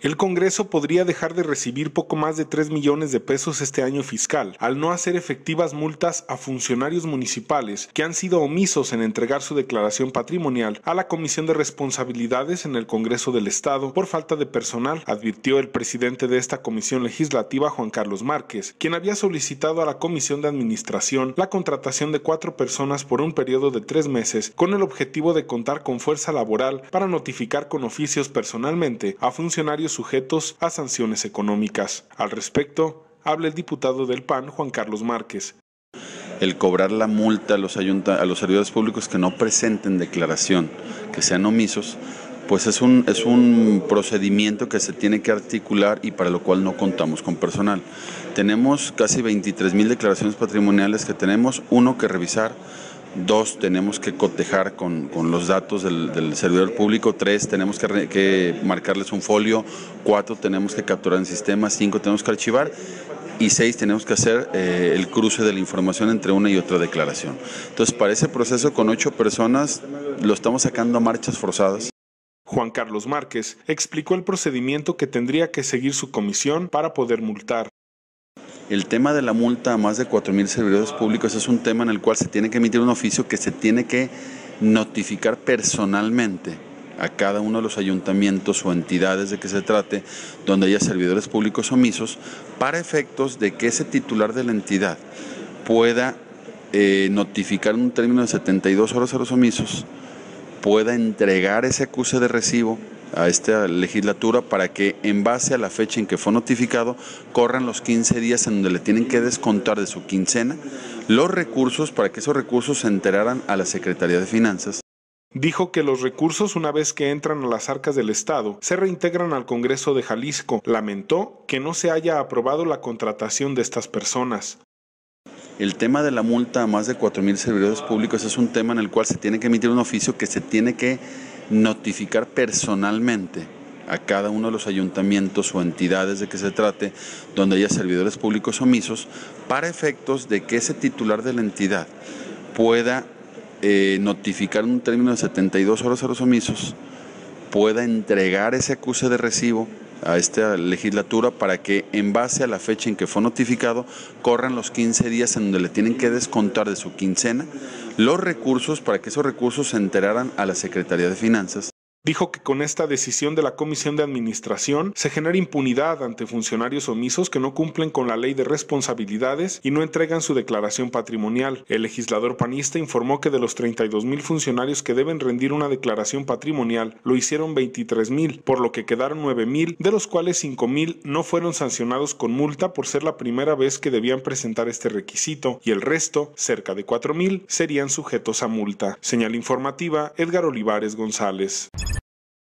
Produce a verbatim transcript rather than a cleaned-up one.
El Congreso podría dejar de recibir poco más de tres millones de pesos este año fiscal, al no hacer efectivas multas a funcionarios municipales que han sido omisos en entregar su declaración patrimonial a la Comisión de Responsabilidades en el Congreso del Estado por falta de personal, advirtió el presidente de esta comisión legislativa, Juan Carlos Márquez, quien había solicitado a la Comisión de Administración la contratación de cuatro personas por un periodo de tres meses con el objetivo de contar con fuerza laboral para notificar con oficios personalmente a funcionarios sujetos a sanciones económicas. Al respecto, habla el diputado del P A N, Juan Carlos Márquez. El cobrar la multa a los, ayunta, a los servidores públicos que no presenten declaración, que sean omisos, pues es un, es un procedimiento que se tiene que articular y para lo cual no contamos con personal. Tenemos casi veintitrés mil declaraciones patrimoniales que tenemos, uno que revisar, dos, tenemos que cotejar con, con los datos del, del servidor público, tres, tenemos que, re, que marcarles un folio, cuatro, tenemos que capturar en sistema, cinco, tenemos que archivar y seis, tenemos que hacer eh, el cruce de la información entre una y otra declaración. Entonces, para ese proceso con ocho personas lo estamos sacando a marchas forzadas. Juan Carlos Márquez explicó el procedimiento que tendría que seguir su comisión para poder multar. El tema de la multa a más de cuatro mil servidores públicos es un tema en el cual se tiene que emitir un oficio que se tiene que notificar personalmente a cada uno de los ayuntamientos o entidades de que se trate, donde haya servidores públicos omisos, para efectos de que ese titular de la entidad pueda eh, notificar en un término de setenta y dos horas a los omisos, pueda entregar ese acuse de recibo a esta legislatura para que en base a la fecha en que fue notificado corran los quince días en donde le tienen que descontar de su quincena los recursos para que esos recursos se enteraran a la Secretaría de Finanzas. Dijo que los recursos, una vez que entran a las arcas del Estado, se reintegran al Congreso de Jalisco. Lamentó que no se haya aprobado la contratación de estas personas. El tema de la multa a más de cuatro mil servidores públicos es un tema en el cual se tiene que emitir un oficio que se tiene que notificar personalmente a cada uno de los ayuntamientos o entidades de que se trate, donde haya servidores públicos omisos, para efectos de que ese titular de la entidad pueda eh, notificar en un término de setenta y dos horas a los omisos, pueda entregar ese acuse de recibo a esta legislatura para que en base a la fecha en que fue notificado corran los quince días en donde le tienen que descontar de su quincena los recursos para que esos recursos se enteraran a la Secretaría de Finanzas. Dijo que con esta decisión de la Comisión de Administración se genera impunidad ante funcionarios omisos que no cumplen con la ley de responsabilidades y no entregan su declaración patrimonial. El legislador panista informó que de los treinta y dos mil funcionarios que deben rendir una declaración patrimonial, lo hicieron veintitrés mil, por lo que quedaron nueve mil, de los cuales cinco mil no fueron sancionados con multa por ser la primera vez que debían presentar este requisito, y el resto, cerca de cuatro mil, serían sujetos a multa. Señal informativa, Edgar Olivares González.